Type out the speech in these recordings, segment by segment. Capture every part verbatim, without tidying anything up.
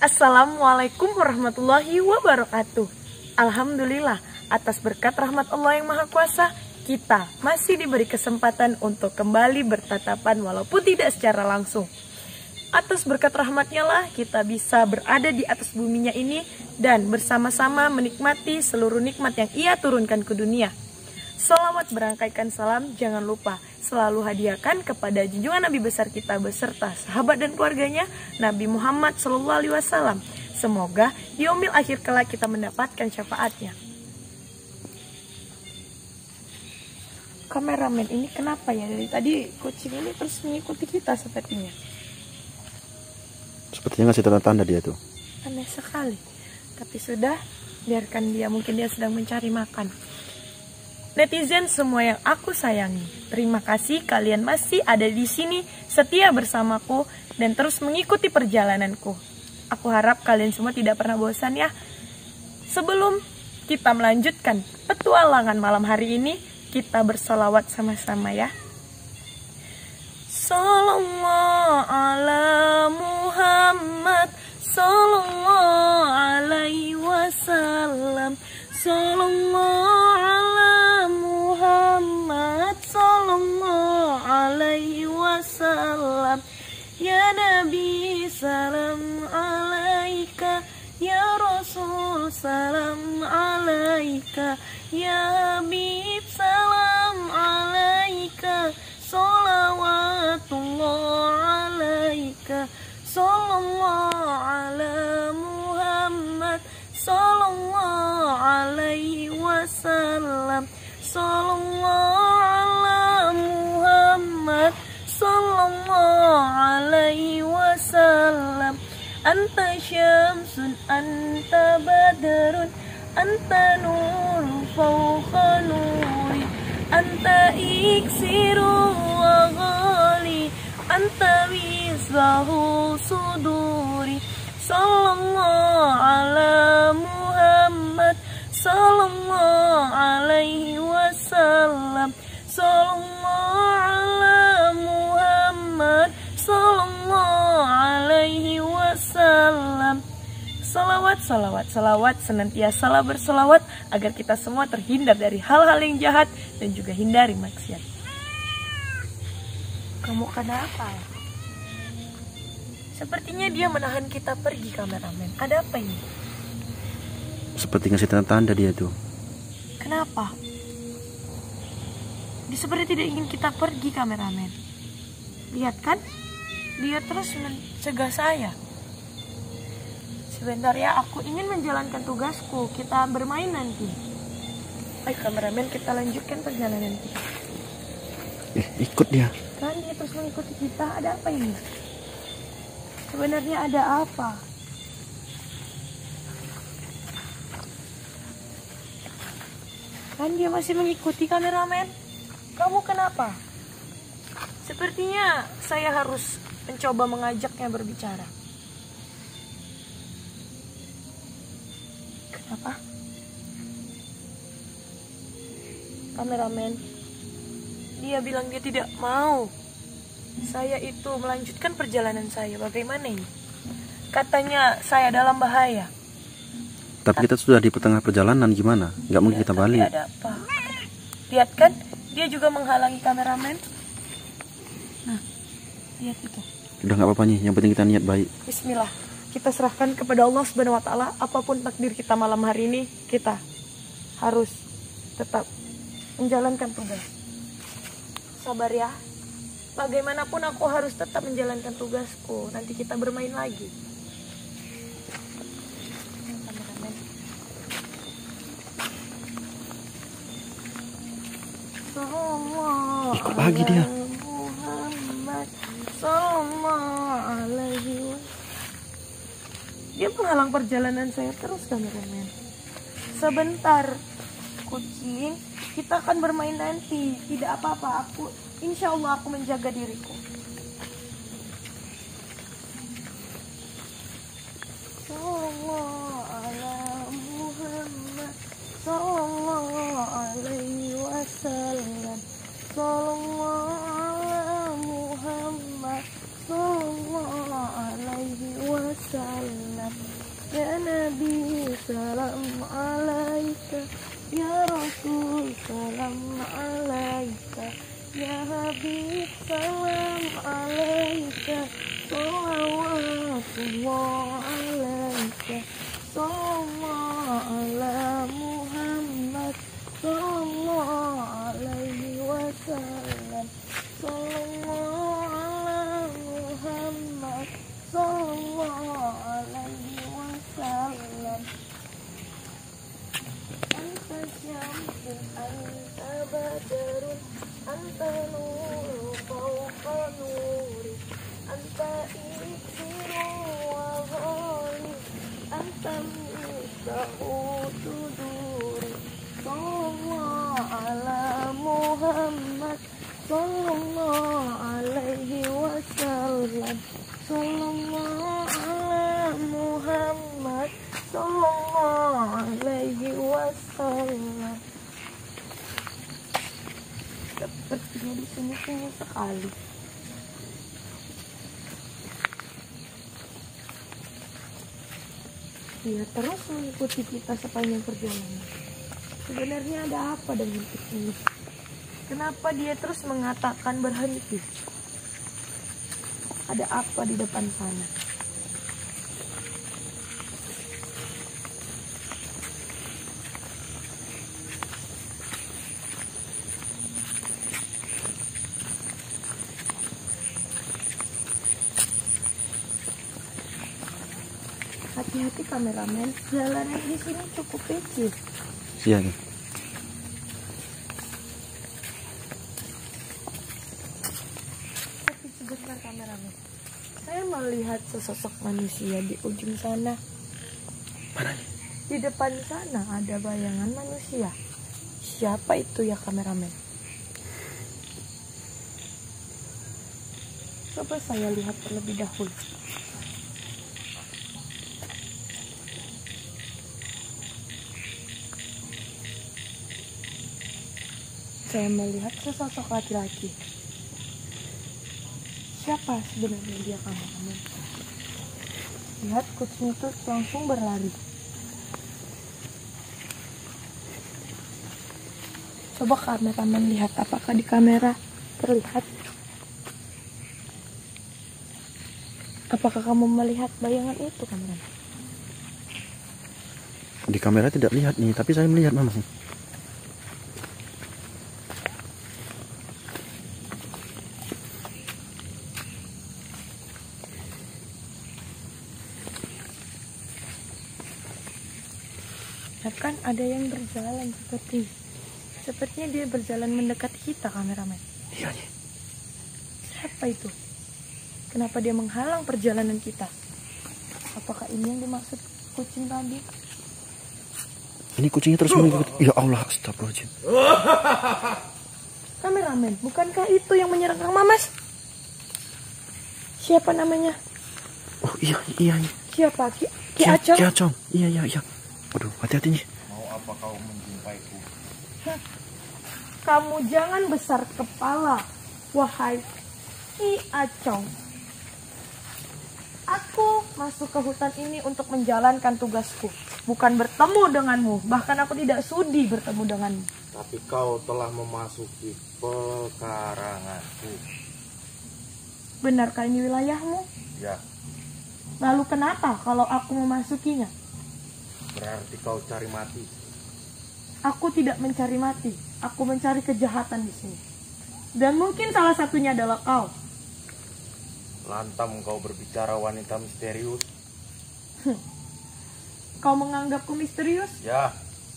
Assalamualaikum warahmatullahi wabarakatuh. Alhamdulillah, atas berkat rahmat Allah yang Maha Kuasa, kita masih diberi kesempatan untuk kembali bertatapan walaupun tidak secara langsung. Atas berkat rahmatnya lah kita bisa berada di atas buminya ini dan bersama-sama menikmati seluruh nikmat yang Ia turunkan ke dunia. Salawat berangkaikan salam jangan lupa selalu hadiahkan kepada junjungan Nabi besar kita beserta sahabat dan keluarganya, Nabi Muhammad shallallahu alaihi wasallam. Semoga di yaumil akhir kelak kita mendapatkan syafaatnya. Kameramen ini kenapa ya dari tadi kucing ini terus mengikuti kita sepertinya? Sepertinya ngasih tanda-tanda dia tuh. Aneh sekali. Tapi sudah, biarkan dia, mungkin dia sedang mencari makan. Netizen semua yang aku sayangi, terima kasih kalian masih ada di sini, setia bersamaku dan terus mengikuti perjalananku. Aku harap kalian semua tidak pernah bosan ya. Sebelum kita melanjutkan petualangan malam hari ini, kita bersolawat sama-sama ya. Sallallahu ala Muhammad, sallallahu alaihi wasallam, sallallahu ala Muhammad, sallallahu alaihi wasallam. Ya Nabi salam alaika, ya Rasul salam alaika, ya Habib salam alaika, salawatullah alaika, sallallahu ala Muhammad, sallallahu alaihi wasallam, sallallahu ala Muhammad, sallallahu alaihi wasallam. Anta syamsun, anta badrun, anta nurun fawqa nuri, anta iksiru wa ghali, anta wisbahu suduri. Sallallahu ala Muhammad, sallallahu alaihi wasallam, sallallahu ala Muhammad, sallallahu alaihi wasallam. Salawat, salawat, salawat, senantiasa bersolawat agar kita semua terhindar dari hal-hal yang jahat dan juga hindari maksiat. Kamu kenapa? Sepertinya dia menahan kita pergi, kameramen. Ada apa ini? Seperti ngasih tanda-tanda dia tuh. Kenapa? Dia seperti tidak ingin kita pergi, kameramen. Lihat kan? Dia terus mencegah saya. Sebentar ya, aku ingin menjalankan tugasku. Kita bermain nanti. Baik kameramen, kita lanjutkan perjalanan kita. Eh, ikut dia. Kan dia terus mengikuti kita. Ada apa ini? Sebenarnya ada apa? Kan dia masih mengikuti, kameramen. Kamu kenapa? Sepertinya saya harus mencoba mengajaknya berbicara. Kenapa? Kameramen, dia bilang dia tidak mau saya itu melanjutkan perjalanan saya. Bagaimana ini? Katanya saya dalam bahaya. Tapi kita sudah di tengah perjalanan, gimana? Nggak mungkin Ya, kita balik. ada apa? Lihat kan, dia juga menghalangi kameramen. Nah, lihat itu. Udah nggak apa-apa nih, yang penting kita niat baik. Bismillah, kita serahkan kepada Allah Subhanahu Wa Taala. Apapun takdir kita malam hari ini, kita harus tetap menjalankan tugas. Sabar ya. Bagaimanapun aku harus tetap menjalankan tugasku. Nanti kita bermain lagi. Ikut lagi dia. Dia menghalang perjalanan saya terus, kameramen. Sebentar, kucing. Kita akan bermain nanti. Tidak apa-apa. Aku, insya Allah aku menjaga diriku. Sallallahu ala Muhammad, sallallahu alaihi wasallam, sallallahu ala Muhammad, sallallahu alaihi wasallam. Habib salam alaika, salawatullah alaika, sallallahu ala Muhammad, sallallahu alaihi wasallam, sallallahu ala Muhammad, sallallahu alaihi wasallam. Anta syamsun, anta badarun, anta nuru fawqa nuri, anta iksiru wa ghali, anta miftahu suduri, sallallahu ala Muhammad, sallallahu alaihi wasallam, sallallahu ala Muhammad, sallallahu alaihi wasallam. Sepertinya di sini sunyi sekali. Dia terus mengikuti kita sepanjang perjalanan. Sebenarnya ada apa dengan ini? Kenapa dia terus mengatakan berhenti? Ada apa di depan sana? Hati-hati kameramen, jalanan di sini cukup licin. Iya nih. Tapi sebentar kameramen, saya melihat sesosok manusia di ujung sana. Mana nih? Di depan sana ada bayangan manusia. Siapa itu ya kameramen? Coba saya lihat terlebih dahulu. Saya melihat sesosok laki-laki. Siapa sebenarnya dia kameramen? Lihat kucing itu langsung berlari. Coba kameramen lihat apakah di kamera terlihat. Apakah kamu melihat bayangan itu kameramen? Di kamera tidak lihat nih, tapi saya melihat memang. Kan ada yang berjalan seperti sepertinya dia berjalan mendekat kita kameramen. Iya nih. Siapa itu? Kenapa dia menghalang perjalanan kita? Apakah ini yang dimaksud kucing tadi? Ini kucingnya terus mengikuti. Ya Allah, astagfirullahaladzim. Kameramen, bukankah itu yang menyerang Kang Mamas? Siapa namanya? Oh iya iya. iya. Siapa? Ki, Ki Ki Acong? Ki Acong. Iya iya iya. Waduh, hati-hati nih. Mau apa kau menjumpaiku? Kamu jangan besar kepala, wahai Ki Acong. Aku masuk ke hutan ini untuk menjalankan tugasku, bukan bertemu denganmu. Bahkan aku tidak sudi bertemu denganmu. Tapi kau telah memasuki pekaranganku. Benarkah ini wilayahmu? Ya, Lalu kenapa kalau aku memasukinya? berarti kau cari mati. Aku tidak mencari mati. Aku mencari kejahatan di sini. Dan mungkin salah satunya adalah kau. Lantam kau berbicara wanita misterius. Kau menganggapku misterius? Ya,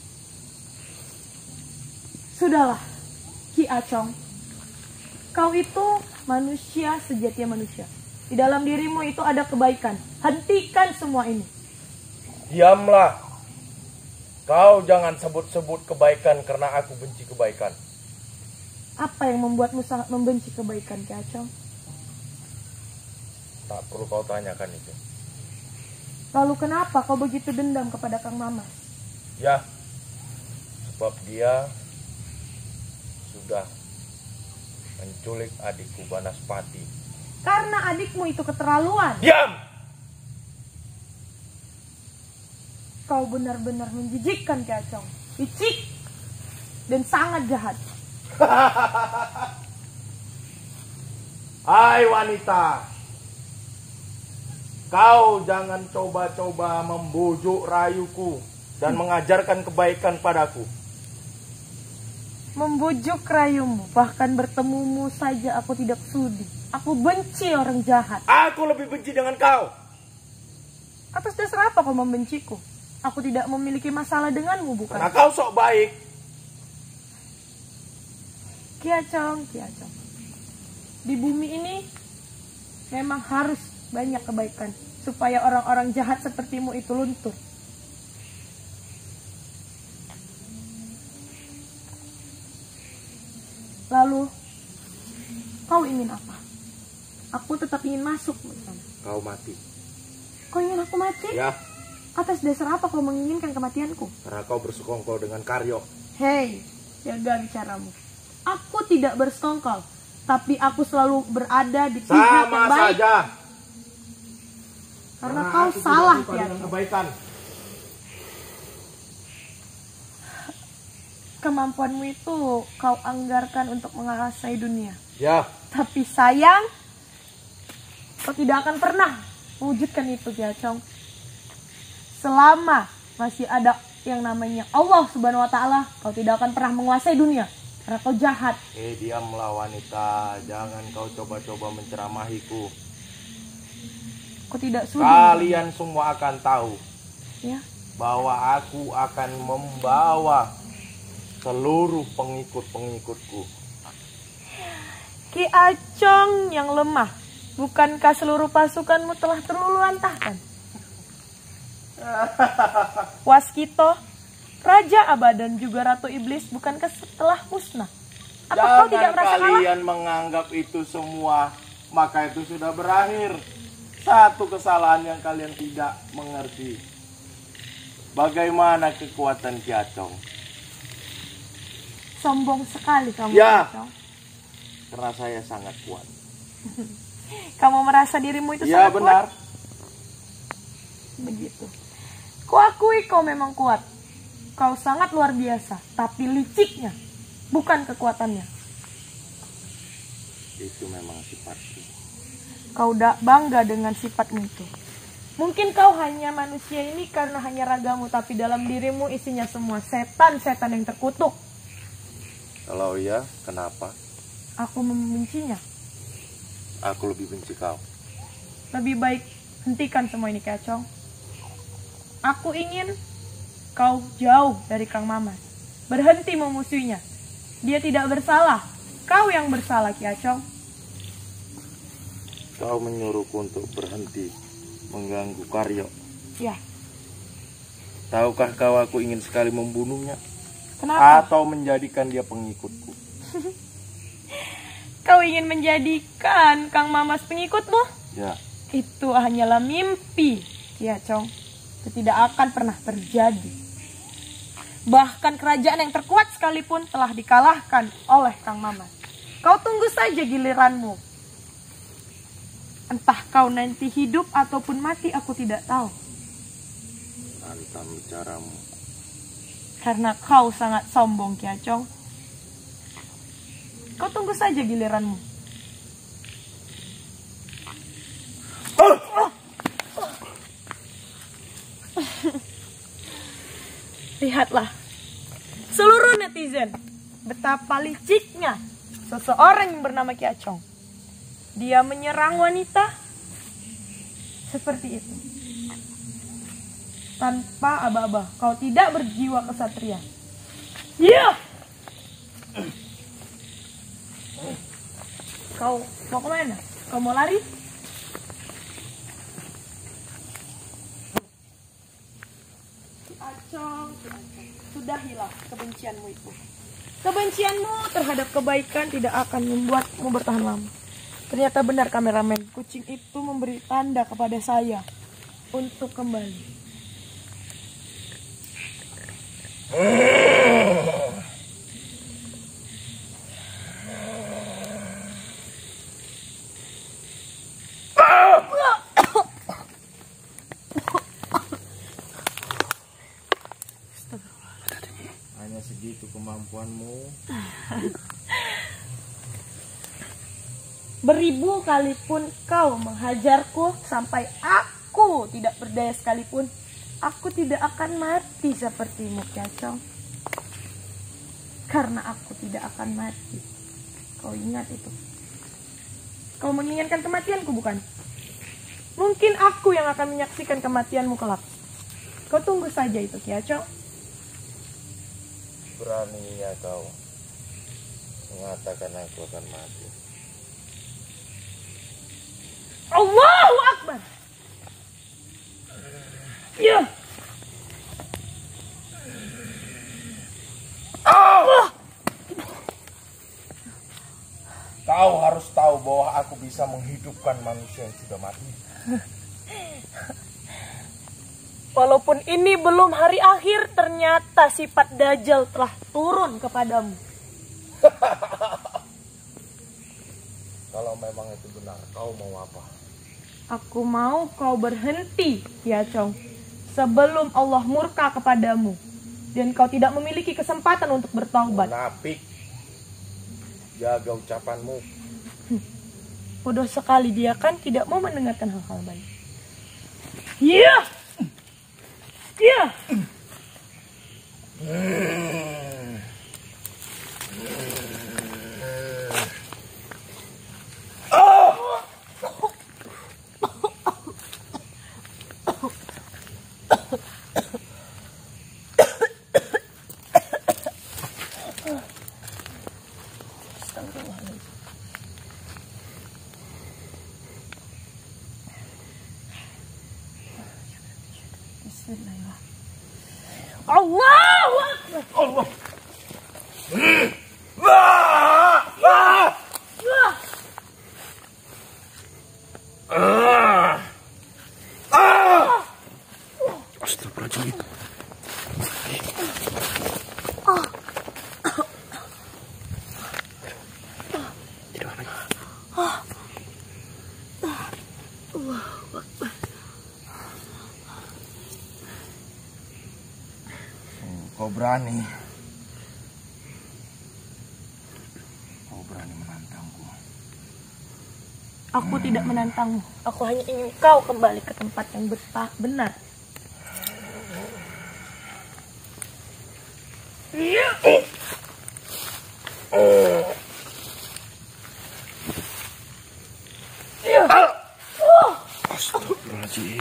Sudahlah, Ki Acong. Kau itu manusia sejatinya manusia. Di dalam dirimu itu ada kebaikan. Hentikan semua ini. diamlah. Kau jangan sebut-sebut kebaikan karena aku benci kebaikan. Apa yang membuatmu sangat membenci kebaikan, Ki Acong? Tak perlu kau tanyakan itu. Lalu kenapa kau begitu dendam kepada Kang Mamas? Ya, sebab dia sudah menculik adikku Banaspati. Karena adikmu itu keterlaluan. Diam! Kau benar-benar menjijikkan, Ki Acong. Licik dan sangat jahat. Hai wanita, kau jangan coba-coba membujuk rayuku dan mengajarkan kebaikan padaku. Membujuk rayumu, bahkan bertemumu saja aku tidak sudi. Aku benci orang jahat. Aku lebih benci dengan kau. Atas dasar apa kau membenciku? Aku tidak memiliki masalah denganmu, bukan? Karena kau sok baik. Ki Acong, Ki Acong. Di bumi ini memang harus banyak kebaikan supaya orang-orang jahat sepertimu itu luntur. Lalu, kau ingin apa? Aku tetap ingin masuk. Kau mati. Kau ingin aku mati? Ya. Atas dasar apa kau menginginkan kematianku? Karena kau bersekongkol dengan Karyo. Hei, jaga bicaramu. Aku tidak bersekongkol, tapi aku selalu berada di pihak yang Sama baik. saja. Karena kau salah, Ki Acong. Kebaikan. Kemampuanmu itu kau anggarkan untuk menguasai dunia. Ya. Tapi sayang, kau tidak akan pernah mewujudkan itu, Ki Acong. Selama masih ada yang namanya Allah Subhanahu wa Ta'ala, kau tidak akan pernah menguasai dunia. Karena kau jahat. Eh, diamlah wanita. Jangan kau coba-coba menceramahiku. Kau tidak sudi. Kalian semua akan tahu Ya. bahwa aku akan membawa seluruh pengikut-pengikutku. Ki Acong yang lemah. Bukankah seluruh pasukanmu telah terluluantahkan? Waskito, Raja Abadan juga Ratu Iblis bukankah setelah musnah? Apa Jangan kau tidak merasa kalah? kalian menganggap itu semua, maka itu sudah berakhir. Satu kesalahan yang kalian tidak mengerti. Bagaimana kekuatan Ki Acong? Sombong sekali kamu, Ya. Ki Acong. Karena saya sangat kuat. Kamu merasa dirimu itu Ya sangat benar. kuat? Begitu. Kuakui kau memang kuat. Kau sangat luar biasa, tapi liciknya, bukan kekuatannya. Itu memang sifatku. Kau tidak bangga dengan sifatmu itu. Mungkin kau hanya manusia ini karena hanya ragamu, tapi dalam dirimu isinya semua setan-setan yang terkutuk. Kalau iya, kenapa? Aku membencinya. Aku lebih benci kau. Lebih baik hentikan semua ini, Ki Acong. Aku ingin kau jauh dari Kang Mamas. Berhenti memusuhinya. Dia tidak bersalah. Kau yang bersalah, Ki Acong. Kau menyuruhku untuk berhenti mengganggu Karyo. Ya. Tahukah kau aku ingin sekali membunuhnya? Kenapa? Atau menjadikan dia pengikutku? Kau ingin menjadikan Kang Mamas pengikutmu? Ya. Itu hanyalah mimpi, Ki Acong. Itu tidak akan pernah terjadi. Bahkan kerajaan yang terkuat sekalipun telah dikalahkan oleh Kang Mamas. Kau tunggu saja giliranmu. Entah kau nanti hidup ataupun mati, aku tidak tahu. Mantap bicaramu. Karena kau sangat sombong, Ki Acong. Kau tunggu saja giliranmu. Lihatlah seluruh netizen betapa liciknya seseorang yang bernama Ki Acong. Dia menyerang wanita seperti itu tanpa aba-aba. Kau tidak berjiwa kesatria. Iya. Kau mau kemana? Kau mau lari? Ki Acong, Ki Acong, sudahilah kebencianmu itu. Kebencianmu terhadap kebaikan tidak akan membuatmu bertahan lama. Ternyata benar kameramen, kucing itu memberi tanda kepada saya untuk kembali. Hanya segitu kemampuanmu. Beribu kali pun kau menghajarku sampai aku tidak berdaya sekalipun, aku tidak akan mati sepertimu, Ki Acong. Karena aku tidak akan mati. Kau ingat itu. Kau menginginkan kematianku, bukan? Mungkin aku yang akan menyaksikan kematianmu kelak. Kau tunggu saja itu, Ki Acong. Beraninya kau mengatakan aku akan mati. Allahu Akbar. Ya. Oh! Kau harus tahu bahwa aku bisa menghidupkan manusia yang sudah mati. Walaupun ini belum hari akhir, ternyata sifat Dajjal telah turun kepadamu. Kalau memang itu benar, kau mau apa? Aku mau kau berhenti, Ki Acong, sebelum Allah murka kepadamu dan kau tidak memiliki kesempatan untuk bertaubat. Munafik. Jaga ucapanmu. Bodoh sekali dia, kan tidak mau mendengarkan hal-hal baik. Iya. Iya. Allahu Akbar. Allah. Wah! Wah! Ah! Ah! Astagfirullahaladzim. Tidak lagi. Kau berani. Kau berani menantangku. Aku tidak menantangmu. Aku hanya ingin kau kembali ke tempat yang betah benar. Iya. Iya. Astagfirullahaladzim.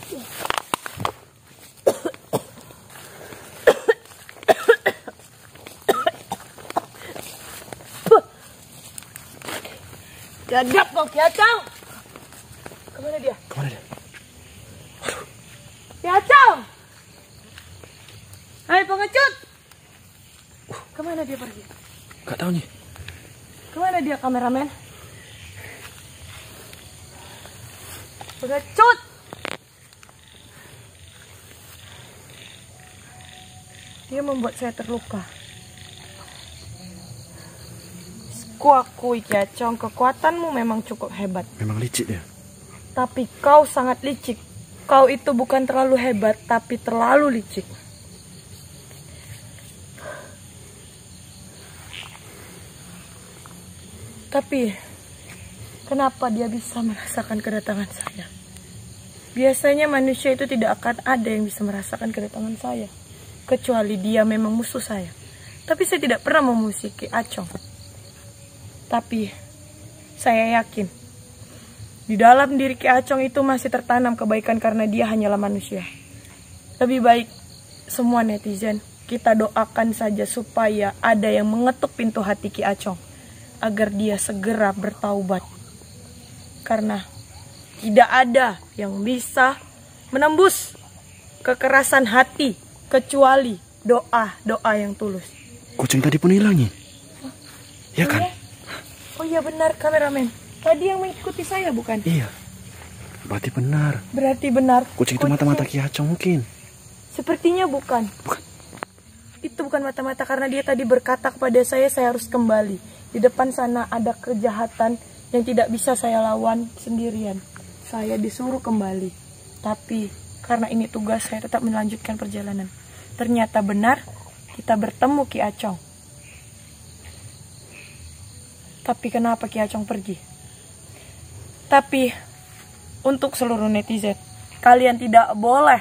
Gadap kau, Ki Acong. Kemana dia? Kemana dia? Ki Acong. Hai pengecut. Kemana dia pergi? Gak tahu nih. Kemana dia, kameramen? Pengecut. Dia membuat saya terluka. Kuakui, Ki Acong, kekuatanmu memang cukup hebat. Memang licik dia. Tapi kau sangat licik. Kau itu bukan terlalu hebat, tapi terlalu licik. Tapi kenapa dia bisa merasakan kedatangan saya? Biasanya manusia itu tidak akan ada yang bisa merasakan kedatangan saya, kecuali dia memang musuh saya. Tapi saya tidak pernah memusuhi Ki Acong. Tapi saya yakin di dalam diri Ki Acong itu masih tertanam kebaikan karena dia hanyalah manusia. Lebih baik semua netizen kita doakan saja supaya ada yang mengetuk pintu hati Ki Acong agar dia segera bertaubat. Karena tidak ada yang bisa menembus kekerasan hati kecuali doa-doa yang tulus. Kucing tadi pun hilang nih. Ya kan? Oh iya benar, kameramen. Tadi yang mengikuti saya, bukan? Iya. Berarti benar. Berarti benar. Kucing itu mata-mata Ki Acong mungkin. Sepertinya bukan. Bukan. Itu bukan mata-mata karena dia tadi berkata kepada saya, saya harus kembali. Di depan sana ada kejahatan yang tidak bisa saya lawan sendirian. Saya disuruh kembali. Tapi karena ini tugas, saya tetap melanjutkan perjalanan. Ternyata benar, kita bertemu Ki Acong. Tapi kenapa Ki Acong pergi? Tapi untuk seluruh netizen, kalian tidak boleh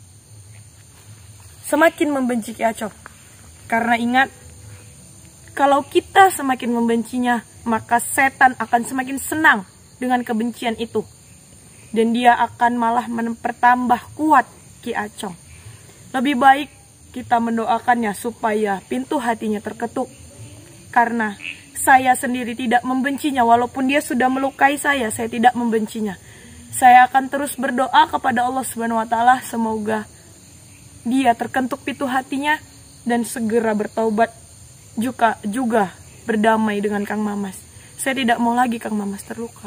semakin membenci Ki Acong. Karena ingat, kalau kita semakin membencinya, maka setan akan semakin senang dengan kebencian itu. Dan dia akan malah mempertambah kuat Ki Acong. Lebih baik kita mendoakannya supaya pintu hatinya terketuk. Karena saya sendiri tidak membencinya, walaupun dia sudah melukai saya, saya tidak membencinya. Saya akan terus berdoa kepada Allah Subhanahu wa taala semoga dia terketuk pintu hatinya dan segera bertaubat, juga juga berdamai dengan Kang Mamas. Saya tidak mau lagi Kang Mamas terluka.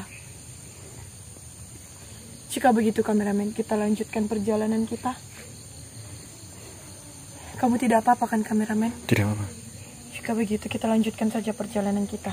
Jika begitu kameramen, kita lanjutkan perjalanan kita. Kamu tidak apa-apa kan kameramen? Tidak apa-apa. Jika begitu kita lanjutkan saja perjalanan kita.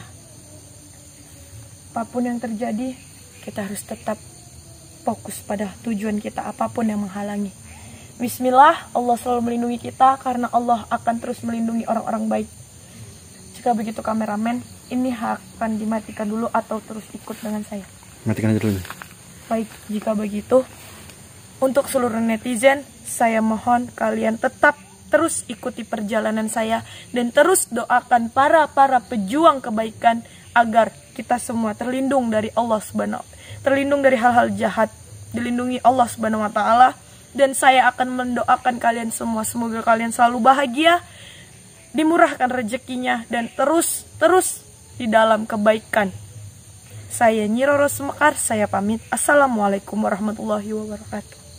Apapun yang terjadi, kita harus tetap fokus pada tujuan kita, apapun yang menghalangi. Bismillah, Allah selalu melindungi kita karena Allah akan terus melindungi orang-orang baik. Jika begitu kameramen, ini akan dimatikan dulu atau terus ikut dengan saya? Matikan aja dulu. Baik, jika begitu, untuk seluruh netizen, saya mohon kalian tetap terus ikuti perjalanan saya dan terus doakan para-para pejuang kebaikan agar kita semua terlindung dari Allah Subhanahu, terlindung dari hal-hal jahat, dilindungi Allah Subhanahu wa taala. Dan saya akan mendoakan kalian semua semoga kalian selalu bahagia, dimurahkan rezekinya dan terus-terus di dalam kebaikan. Saya Nyi Roro Sumekar, saya pamit. Assalamualaikum warahmatullahi wabarakatuh.